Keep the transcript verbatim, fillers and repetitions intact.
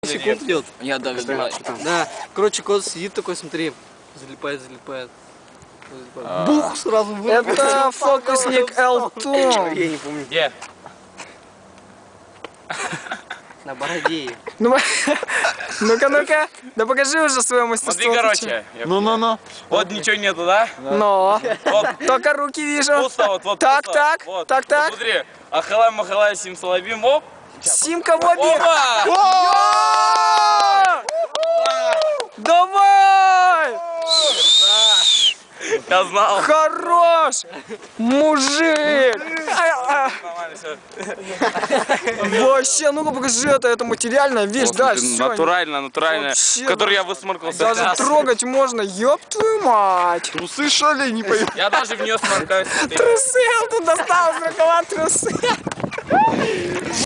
секунд идет. Я даже знаю. Да. Короче, кот сидит такой, смотри. Залипает, залипает. залипает. Бух, сразу выпал. Это фокусник Элтун. Я не помню. Где? На бороде. Ну, ну-ка, ну-ка. Да покажи уже свое мастерство. Смотри, короче. Ну-ну-ну. Вот ничего нету, да? Но. Вот. Только руки вижу. Пусто, вот, вот. Так, пусто. так, Вот. так, так. Вот смотри. Ахалай, махалай, сим салабим, оп. Симка Бобби. Опа! О! Давай! Я знал. Хорош! Мужик! Нормально все. Вообще, ну-ка покажи это, это материальная вещь, да, все. Натурально, натурально. Вообще, В которой я высморкался. Даже раз. трогать можно, ёб твою мать! Трусы шали, не пойму. Я даже в нее сморкаюсь. Трусы, он тут достал из рукава трусы.